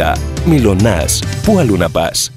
Ποιότητα. Μιλονάς. Πού αλλού να πας.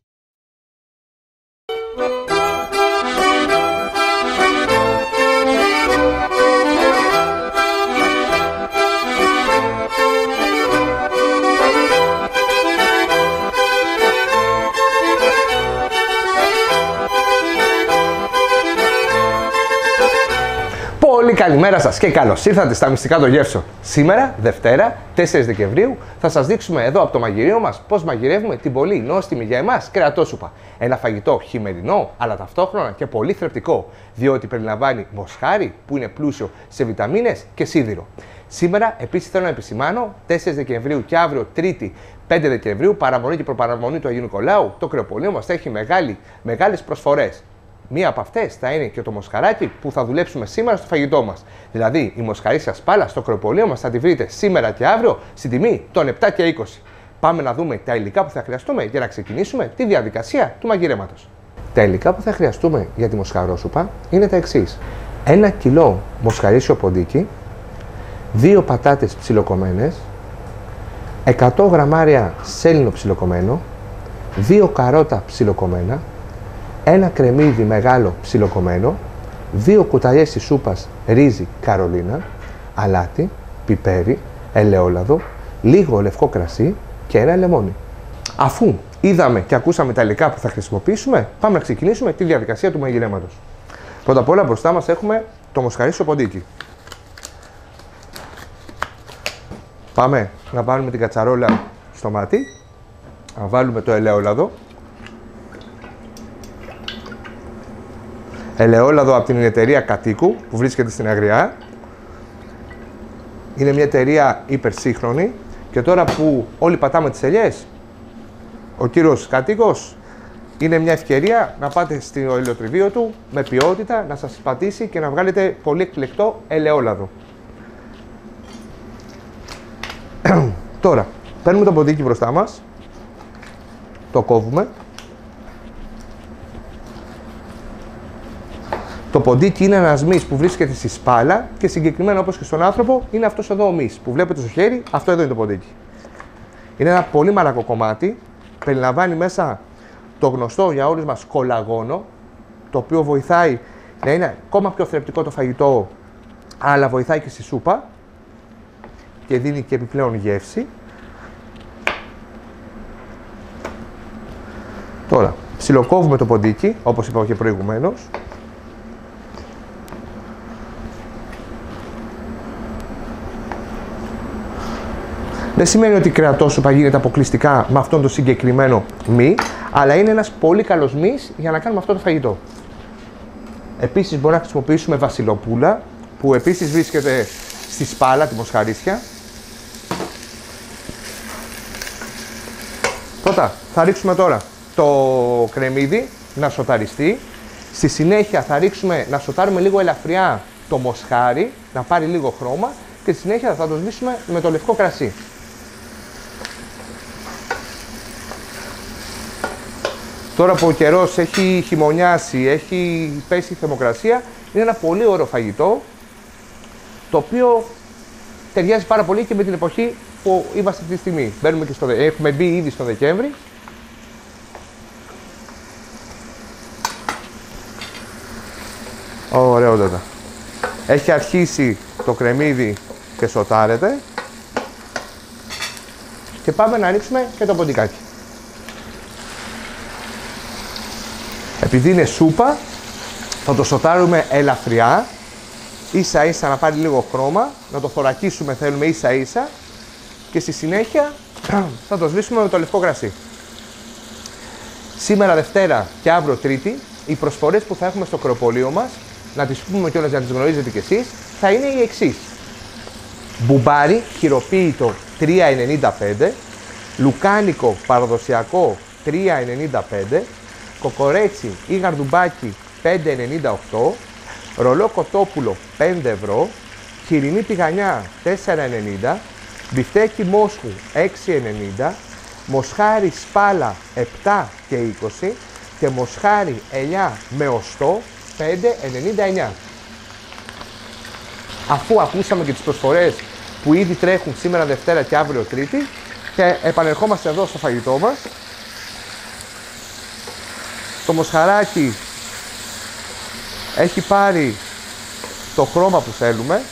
Πολύ καλημέρα σας και καλώς ήρθατε στα Μυστικά των Γεύσεων. Σήμερα, Δευτέρα, 4 Δεκεμβρίου, θα σας δείξουμε εδώ από το μαγειρίο μας πώς μαγειρεύουμε την πολύ νόστιμη για εμάς κρεατόσουπα. Ένα φαγητό χειμερινό, αλλά ταυτόχρονα και πολύ θρεπτικό, διότι περιλαμβάνει μοσχάρι που είναι πλούσιο σε βιταμίνες και σίδηρο. Σήμερα, επίσης, θέλω να επισημάνω, 4 Δεκεμβρίου και αύριο, Τρίτη, 5 Δεκεμβρίου, παραμονή και προπαραμονή του Αγίου Νικολάου, το κρεοπωλείο μας θα έχει μεγάλες προσφορές. Μία από αυτές θα είναι και το μοσχαράκι που θα δουλέψουμε σήμερα στο φαγητό μας. Δηλαδή, η μοσχαρίσια σπάλα στο κρεοπωλείο μας θα τη βρείτε σήμερα και αύριο στην τιμή των 7 και 20. Πάμε να δούμε τα υλικά που θα χρειαστούμε για να ξεκινήσουμε τη διαδικασία του μαγειρέματος. Τα υλικά που θα χρειαστούμε για τη μοσχαρόσουπα είναι τα εξής: 1 κιλό μοσχαρίσιο ποντίκι, 2 πατάτες ψιλοκομμένες, 100 γραμμάρια σέλινο ψιλοκομμένο, 2 καρότα ψιλοκομμένα, 1 κρεμμύδι μεγάλο ψιλοκομμένο, 2 κουταλιές της σούπας ρύζι καρολίνα, αλάτι, πιπέρι, ελαιόλαδο, λίγο λευκό κρασί και ένα λεμόνι. Αφού είδαμε και ακούσαμε τα υλικά που θα χρησιμοποιήσουμε, πάμε να ξεκινήσουμε τη διαδικασία του μαγειρέματος. Πρώτα απ' όλα μπροστά μας έχουμε το μοσχαρίσιο ποντίκι. Πάμε να βάλουμε την κατσαρόλα στο μάτι, να βάλουμε το ελαιόλαδο. Ελαιόλαδο από την εταιρεία Κατοίκου που βρίσκεται στην Αγριά. Είναι μια εταιρεία υπερσύγχρονη και τώρα που όλοι πατάμε τις ελιές, ο κύριος Κατοίκος είναι μια ευκαιρία να πάτε στο ελαιοτριβείο του με ποιότητα, να σας πατήσει και να βγάλετε πολύ εκλεκτό ελαιόλαδο. Τώρα, παίρνουμε το ποντίκι μπροστά μας, το κόβουμε. Το ποντίκι είναι ένας μυς που βρίσκεται στη σπάλα και συγκεκριμένα, όπως και στον άνθρωπο, είναι αυτός εδώ ο μυς που βλέπετε στο χέρι. Αυτό εδώ είναι το ποντίκι. Είναι ένα πολύ μαλακό κομμάτι, περιλαμβάνει μέσα το γνωστό για όλους μας κολαγόνο, το οποίο βοηθάει να είναι ακόμα πιο θρεπτικό το φαγητό, αλλά βοηθάει και στη σούπα και δίνει και επιπλέον γεύση. Τώρα, ψιλοκόβουμε το ποντίκι, όπως είπα και προηγουμένως. Δεν σημαίνει ότι η κρεατόσουπα γίνεται αποκλειστικά με αυτόν τον συγκεκριμένο μη, αλλά είναι ένας πολύ καλός μυς για να κάνουμε αυτό το φαγητό. Επίσης μπορούμε να χρησιμοποιήσουμε βασιλοπούλα, που επίσης βρίσκεται στη σπάλα, τη μοσχαρίσια. Πρώτα θα ρίξουμε τώρα το κρεμμύδι να σοταριστεί. Στη συνέχεια θα ρίξουμε να σοτάρουμε λίγο ελαφριά το μοσχάρι, να πάρει λίγο χρώμα και στη συνέχεια θα το σβήσουμε με το λευκό κρασί. Τώρα που ο καιρός έχει χειμωνιάσει, έχει πέσει η θερμοκρασία, είναι ένα πολύ ωραίο φαγητό, το οποίο ταιριάζει πάρα πολύ και με την εποχή που είμαστε αυτή τη στιγμή. Έχουμε μπει ήδη στο Δεκέμβρη. Ωραιότατα. Έχει αρχίσει το κρεμμύδι και σοτάρεται. Και πάμε να ρίξουμε και το ποντικάκι. Επειδή είναι σούπα, θα το σοτάρουμε ελαφριά, ίσα ίσα να πάρει λίγο χρώμα, να το θωρακίσουμε θέλουμε ίσα ίσα και στη συνέχεια θα το σβήσουμε με το λευκό κρασί. Σήμερα Δευτέρα και αύριο Τρίτη, οι προσφορές που θα έχουμε στο κρεοπωλείο μας, να τις πούμε κιόλας για να τις γνωρίζετε κι εσείς, θα είναι οι εξής: μπουμπάρι χειροποίητο 3,95, λουκάνικο παραδοσιακό 3,95, κοκορέτσι ή γαρδουμπάκι 5,98, ρολό κοτόπουλο 5 ευρώ, χοιρινή τηγανιά 4,90, μπιφτέκι μόσχου 6,90, μοσχάρι σπάλα 7 και 20 και μοσχάρι ελιά με οστό 5,99. Αφού ακούσαμε και τις προσφορές που ήδη τρέχουν σήμερα Δευτέρα και αύριο Τρίτη, Και επανερχόμαστε εδώ στο φαγητό μας. Το μοσχαράκι έχει πάρει το χρώμα που θέλουμε.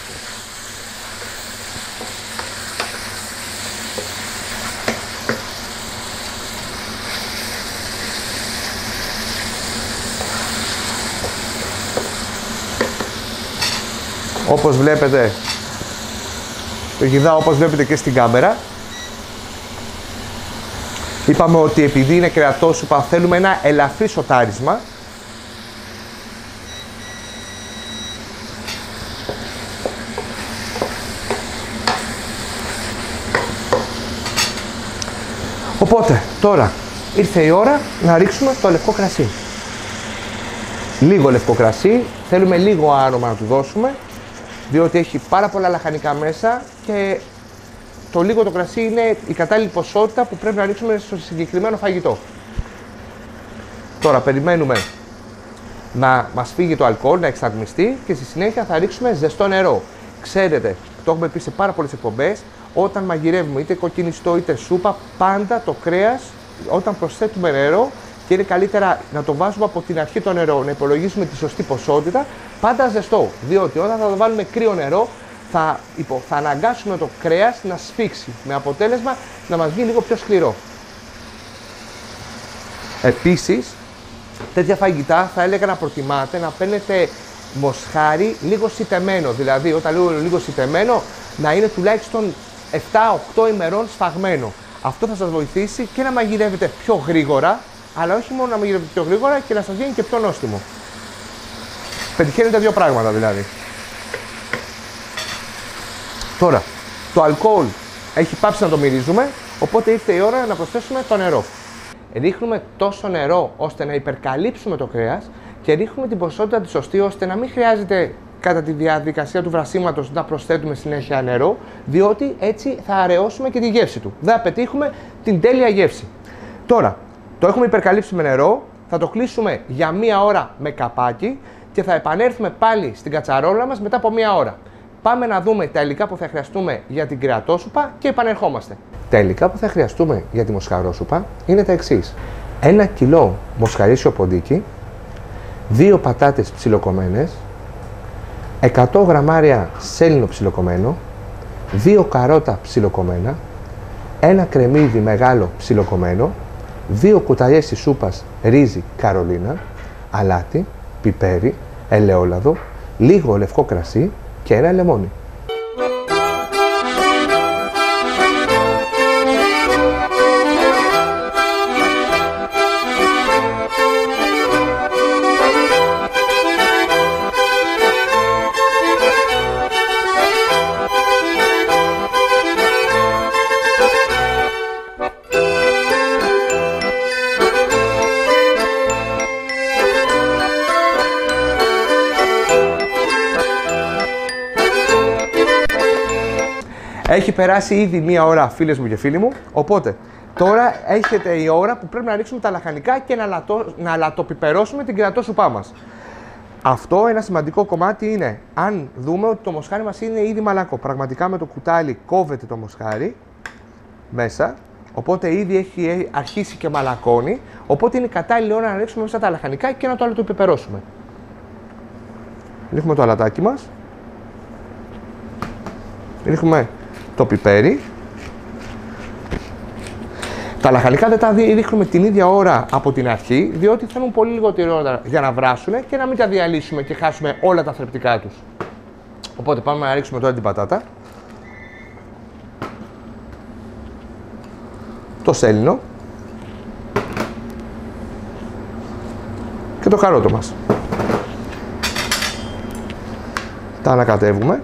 Όπως βλέπετε, το γιδάω όπως βλέπετε και στην κάμερα. Είπαμε ότι επειδή είναι κρεατόσουπα θέλουμε ένα ελαφρύ σοτάρισμα. Οπότε, τώρα ήρθε η ώρα να ρίξουμε το λευκό κρασί. Λίγο λευκό κρασί, θέλουμε λίγο άρωμα να του δώσουμε, διότι έχει πάρα πολλά λαχανικά μέσα και το λίγο το κρασί είναι η κατάλληλη ποσότητα που πρέπει να ρίξουμε στο συγκεκριμένο φαγητό. Τώρα περιμένουμε να μας φύγει το αλκοόλ, να εξατμιστεί και στη συνέχεια θα ρίξουμε ζεστό νερό. Ξέρετε, το έχουμε πει σε πάρα πολλές εκπομπές, όταν μαγειρεύουμε είτε κοκκινιστό είτε σούπα, πάντα το κρέας όταν προσθέτουμε νερό, και είναι καλύτερα να το βάζουμε από την αρχή το νερό, να υπολογίσουμε τη σωστή ποσότητα, πάντα ζεστό. Διότι όταν θα το βάλουμε κρύο νερό, θα αναγκάσουμε το κρέας να σφίξει, με αποτέλεσμα να μας βγει λίγο πιο σκληρό. Επίσης, τέτοια φαγητά θα έλεγα να προτιμάτε να παίρνετε μοσχάρι λίγο σιτεμένο. Δηλαδή, όταν λέω λίγο σιτεμένο, να είναι τουλάχιστον 7-8 ημερών σφαγμένο. Αυτό θα σας βοηθήσει και να μαγειρεύετε πιο γρήγορα, αλλά όχι μόνο να μαγειρεύετε πιο γρήγορα και να σας γίνει και πιο νόστιμο. Πετυχαίνετε δύο πράγματα δηλαδή. Τώρα, το αλκοόλ έχει πάψει να το μυρίζουμε, οπότε ήρθε η ώρα να προσθέσουμε το νερό. Ρίχνουμε τόσο νερό ώστε να υπερκαλύψουμε το κρέας και ρίχνουμε την ποσότητα τη σωστή ώστε να μην χρειάζεται κατά τη διαδικασία του βρασίματος να προσθέτουμε συνέχεια νερό, διότι έτσι θα αραιώσουμε και τη γεύση του. Δεν θα πετύχουμε την τέλεια γεύση. Τώρα, το έχουμε υπερκαλύψει με νερό, θα το κλείσουμε για μία ώρα με καπάκι και θα επανέλθουμε πάλι στην κατσαρόλα μας μετά από μία ώρα. Πάμε να δούμε τα υλικά που θα χρειαστούμε για την κρεατόσουπα και επανερχόμαστε. Τα υλικά που θα χρειαστούμε για τη μοσχαρόσουπα είναι τα εξής. 1 κιλό μοσχαρίσιο ποντίκι, 2 πατάτες ψιλοκομμένες, 100 γραμμάρια σέλινο ψιλοκομμένο, 2 καρότα ψιλοκομμένα, 1 κρεμμύδι μεγάλο ψιλοκομμένο, 2 κουταλιές της σούπας ρύζι καρολίνα, αλάτι, πιπέρι, ελαιόλαδο, λίγο λευκό κρασί και ένα λεμόνι. Έχει περάσει ήδη μία ώρα, φίλες μου και φίλοι μου, οπότε τώρα έχετε η ώρα που πρέπει να ρίξουμε τα λαχανικά και να αλατοπιπερώσουμε την κρεατόσουπά μας. Αυτό ένα σημαντικό κομμάτι είναι, αν δούμε ότι το μοσχάρι μας είναι ήδη μαλακό, πραγματικά με το κουτάλι κόβεται το μοσχάρι μέσα, οπότε ήδη έχει αρχίσει και μαλακώνει, οπότε είναι κατάλληλη ώρα να ρίξουμε μέσα τα λαχανικά και να το αλατοπιπερώσουμε. Ρίχνουμε το αλατάκι μας, ρίχνουμε το πιπέρι. Τα λαχανικά δεν τα ρίχνουμε την ίδια ώρα από την αρχή, διότι θέλουν πολύ λιγότερη ώρα για να βράσουν και να μην τα διαλύσουμε και χάσουμε όλα τα θρεπτικά τους. Οπότε πάμε να ρίξουμε τώρα την πατάτα, το σέλινο και το καρότο μας. Τα ανακατεύουμε.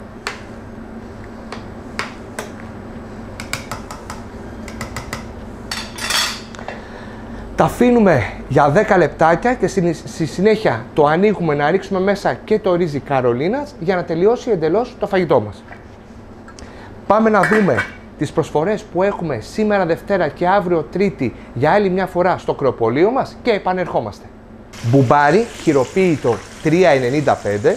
Τα αφήνουμε για 10 λεπτάκια και στη συνέχεια το ανοίγουμε να ρίξουμε μέσα και το ρύζι καρολίνας για να τελειώσει εντελώς το φαγητό μας. Πάμε να δούμε τις προσφορές που έχουμε σήμερα Δευτέρα και αύριο Τρίτη για άλλη μια φορά στο κρεοπωλείο μας και επανερχόμαστε. Μπουμπάρι χειροποίητο 3,95,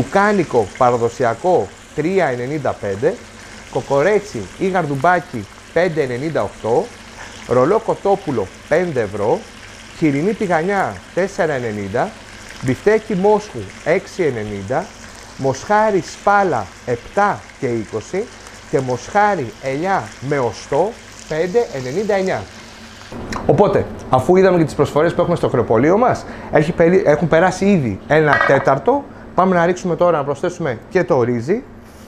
λουκάνικο παραδοσιακό 3,95, κοκορέτσι ή γαρδουμπάκι 5,98, ρολό κοτόπουλο 5 ευρώ, χοιρινή τηγανιά 4,90, μπιφτέκι μόσχου 6,90, μοσχάρι σπάλα 7 και 20 και μοσχάρι ελιά με οστό 5,99. Οπότε, αφού είδαμε και τις προσφορές που έχουμε στο κρεοπωλείο μας, έχουν περάσει ήδη 1/4. Πάμε να ρίξουμε τώρα, να προσθέσουμε και το ρύζι.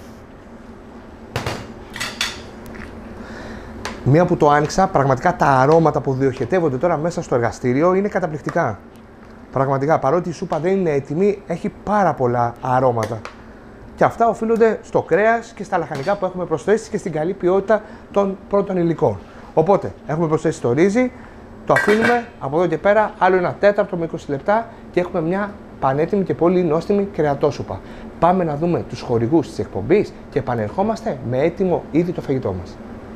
Μία που το άνοιξα, πραγματικά τα αρώματα που διοχετεύονται τώρα μέσα στο εργαστήριο είναι καταπληκτικά. Πραγματικά, παρότι η σούπα δεν είναι έτοιμη, έχει πάρα πολλά αρώματα. Και αυτά οφείλονται στο κρέας και στα λαχανικά που έχουμε προσθέσει και στην καλή ποιότητα των πρώτων υλικών. Οπότε, έχουμε προσθέσει το ρύζι, το αφήνουμε από εδώ και πέρα άλλο 1/4 με 20 λεπτά και έχουμε μια πανέτοιμη και πολύ νόστιμη κρεατόσουπα. Πάμε να δούμε τους χορηγούς της εκπομπής και επανερχόμαστε με έτοιμο ήδη το φαγητό μας.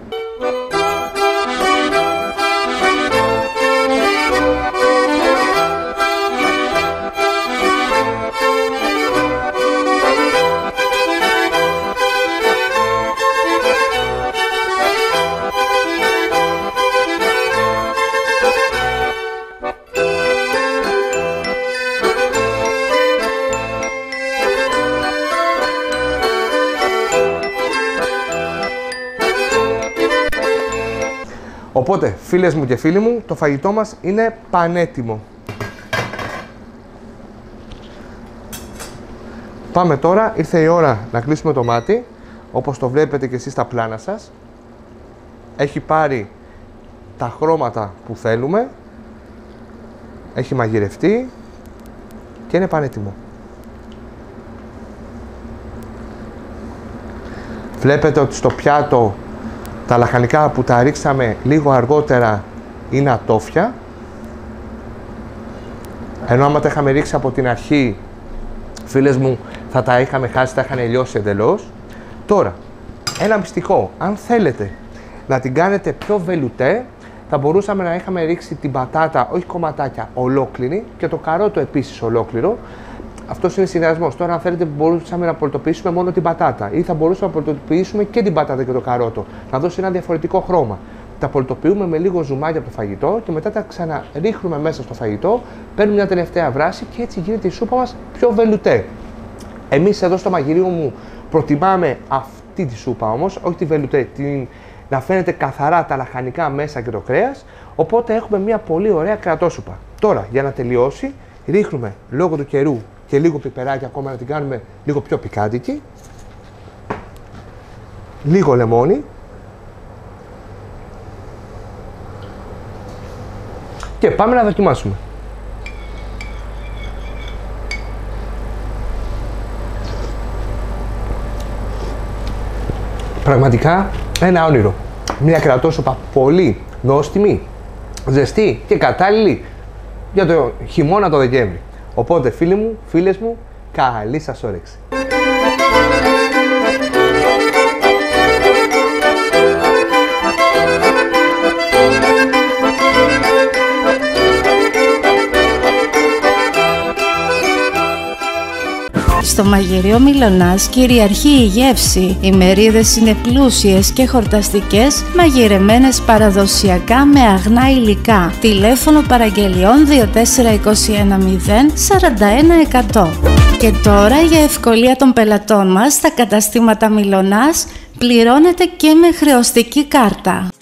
Οπότε, φίλες μου και φίλοι μου, το φαγητό μας είναι πανέτοιμο. Πάμε τώρα, ήρθε η ώρα να κλείσουμε το μάτι. Όπως το βλέπετε και εσείς στα πλάνα σας. Έχει πάρει τα χρώματα που θέλουμε. Έχει μαγειρευτεί και είναι πανέτοιμο. Βλέπετε ότι στο πιάτο τα λαχανικά που τα ρίξαμε λίγο αργότερα είναι ατόφια. Ενώ άμα τα είχαμε ρίξει από την αρχή, φίλες μου, θα τα είχαμε χάσει, τα είχαν λιώσει εντελώς. Τώρα, ένα μυστικό. Αν θέλετε να την κάνετε πιο βελουτέ, θα μπορούσαμε να είχαμε ρίξει την πατάτα, όχι κομματάκια, ολόκληρη και το καρότο επίσης ολόκληρο. Αυτός είναι συνδυασμός. Τώρα, αν θέλετε, μπορούσαμε να πολτοποιήσουμε μόνο την πατάτα ή θα μπορούσαμε να πολτοποιήσουμε και την πατάτα και το καρότο, να δώσει ένα διαφορετικό χρώμα. Τα πολτοποιούμε με λίγο ζουμάκι από το φαγητό και μετά τα ξαναρίχνουμε μέσα στο φαγητό, παίρνουμε μια τελευταία βράση και έτσι γίνεται η σούπα μας πιο βελουτέ. Εμείς εδώ στο μαγειρίο μου προτιμάμε αυτή τη σούπα όμως, όχι τη βελουτέ, να φαίνεται καθαρά τα λαχανικά μέσα και το κρέας, οπότε έχουμε μια πολύ ωραία κρεατόσουπα. Τώρα, για να τελειώσει, ρίχνουμε λόγω του καιρού και λίγο πιπεράκι ακόμα να την κάνουμε λίγο πιο πικάντικη. Λίγο λεμόνι. Και πάμε να δοκιμάσουμε. Πραγματικά ένα όνειρο. Μια κρεατόσουπα πολύ νόστιμη, ζεστή και κατάλληλη για το χειμώνα το Δεκέμβρη. Οπότε φίλοι μου, φίλες μου, καλή σας όρεξη. Στο μαγειρίο Μιλωνάς κυριαρχεί η γεύση. Οι μερίδες είναι πλούσιες και χορταστικές, μαγειρεμένες παραδοσιακά με αγνά υλικά. Τηλέφωνο παραγγελιών 2421 0 41 100. Και τώρα, για ευκολία των πελατών μας, στα καταστήματα Μιλωνάς πληρώνετε και με χρεωστική κάρτα.